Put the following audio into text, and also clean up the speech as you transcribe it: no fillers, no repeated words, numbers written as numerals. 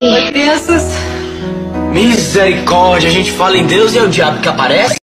Oi, crianças. Misericórdia, a gente fala em Deus e é o diabo que aparece?